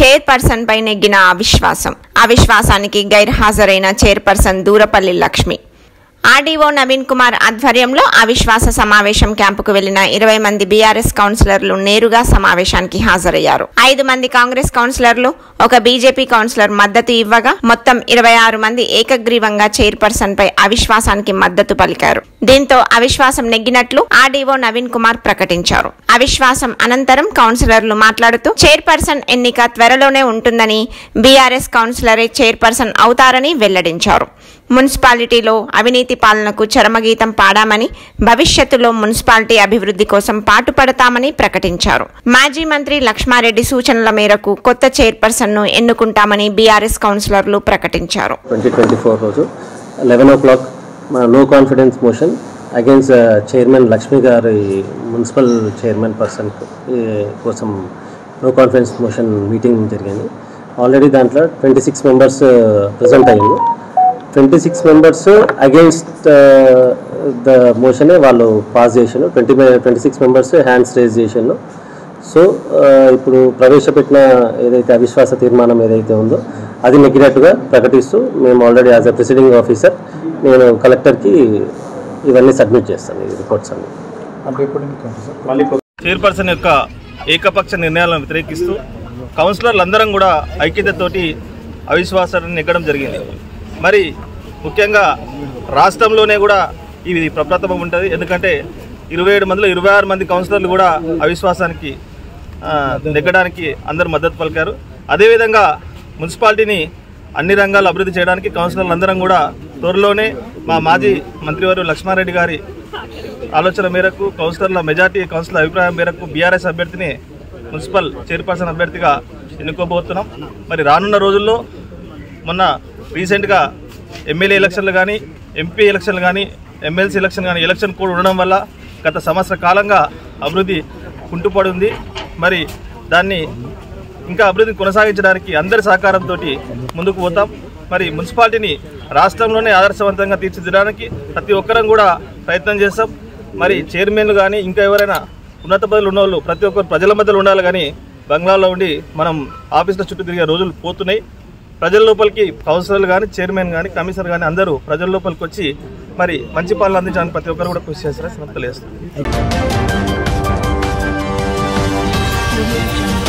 Chairperson పై నెగ్గిన అవిశ్వాసానికి గైర్హాజరైన చైర్పర్సన్ దూరపల్లి లక్ష్మి. ఆర్డీఓ నవీన్ కుమార్ ఆధ్వర్యంలో అవిశ్వాస సమావేశం క్యాంపుకు వెళ్లిన 20 మంది బీఆర్ఎస్ కౌన్సిలర్లు నేరుగా సమావేశానికి హాజరయ్యారు. 5 మంది కాంగ్రెస్ కౌన్సిలర్లు, ఒక బీజేపీ కౌన్సిలర్ మద్దతు ఇవ్వగా మొత్తం 26 మంది ఏకగ్రీవంగా చైర్పర్సన్ పై అవిశ్వాసానికి మద్దతు పలికారు. దీంతో అవిశ్వాసం నెగ్గినట్లు ఆర్డీఓ నవీన్ కుమార్ ప్రకటించారు. అవిశ్వాసం అనంతరం కౌన్సిలర్లు మాట్లాడుతూ చైర్పర్సన్ ఎన్నిక త్వరలోనే ఉంటుందని, బీఆర్ఎస్ కౌన్సిలరే చైర్పర్సన్ అవుతారని వెల్లడించారు. మున్సిపాలిటీలో అవినీతి పాలనకు చరమగీతం పాడామని, భవిష్యత్తులో మున్సిపాలిటీ అభివృద్ధి కోసం పాటుపడతామని ప్రకటించారు. మాజీ మంత్రి లక్ష్మారెడ్డి సూచనల మేరకు కొత్త చైర్పర్సన్ ను ఎన్నుకుంటామని బీఆర్ఎస్ కౌన్సిలర్లు ప్రకటించారు. 2024 రోజు 11 o'clock no confidence motion against chairman Lakshmi గారి మున్సిపల్ చైర్మన్ పర్సన్ కోసం నో కాన్ఫిడెన్స్ మోషన్ మీటింగ్ జరిగింది. ఆల్రెడీ దాంట్లో 26 మెంబర్స్ ప్రెజెంట్ అయ్యింది. 26 మెంబర్స్ అగెయిన్స్ట్ ద మోషనే వాళ్ళు పాస్ చేసాను. 26 మెంబర్స్ హ్యాండ్స్ రేజ్ చేసాను. సో ఇప్పుడు ప్రవేశపెట్టిన ఏదైతే అవిశ్వాస తీర్మానం ఏదైతే ఉందో అది నెగ్గినట్టుగా ప్రకటిస్తూ మేము already as a presiding officer నేను కలెక్టర్కి ఇవన్నీ సబ్మిట్ చేస్తాను, ఈ రిపోర్ట్స్ అన్ని. చైర్పర్సన్ యొక్క ఏకపక్ష నిర్ణయాలను వ్యతిరేకిస్తూ కౌన్సిలర్లందరం కూడా ఐక్యతతోటి అవిశ్వాసాన్ని నెగ్గడం జరిగింది. మరి ముఖ్యంగా రాష్ట్రంలోనే కూడా ఇది ప్రప్రథమం ఉంటుంది. ఎందుకంటే 27 మందిలో 26 మంది కౌన్సిలర్లు కూడా అవిశ్వాసానికి నెగ్గడానికి అందరూ మద్దతు పలికారు. అదేవిధంగా మున్సిపాలిటీని అన్ని రంగాలు అభివృద్ధి చేయడానికి కౌన్సిలర్లు అందరం కూడా త్వరలోనే మా మాజీ మంత్రివర్యులు లక్ష్మారెడ్డి గారి ఆలోచన మేరకు, కౌన్సిలర్ల మెజార్టీ కౌన్సిలర్ అభిప్రాయం మేరకు బీఆర్ఎస్ అభ్యర్థిని మున్సిపల్ చైర్పర్సన్ అభ్యర్థిగా ఎన్నుకోబోతున్నాం. మరి రానున్న రోజుల్లో మొన్న రీసెంట్గా ఎమ్మెల్యే ఎలక్షన్లు కానీ, ఎంపీ ఎలక్షన్లు కానీ, ఎమ్మెల్సీ ఎలక్షన్ కానీ ఎలక్షన్ కోడ్ ఉండడం వల్ల గత సంవత్సర కాలంగా అభివృద్ధి కుంటుపడింది. మరి దాన్ని ఇంకా అభివృద్ధిని కొనసాగించడానికి అందరి సహకారంతో ముందుకు పోతాం. మరి మున్సిపాలిటీని రాష్ట్రంలోనే ఆదర్శవంతంగా తీర్చిదిద్దడానికి ప్రతి ఒక్కరం కూడా ప్రయత్నం చేస్తాం. మరి చైర్మన్లు కానీ ఇంకా ఎవరైనా ఉన్నత పదవులు ఉన్న వాళ్ళు ప్రతి ఒక్కరు ప్రజల మధ్యలో ఉండాలి. కానీ బంగ్లాలో ఉండి మనం ఆఫీసుల చుట్టూ తిరిగే రోజులు పోతున్నాయి. ప్రజల లోపలికి కౌన్సిలర్లు కానీ, చైర్మన్ కానీ, కమిషనర్ కానీ అందరూ ప్రజల లోపలికి వచ్చి మరి మంచి పాలన అందించడానికి ప్రతి ఒక్కరు కూడా కృషి చేస్తారని తెలియజేస్తారు.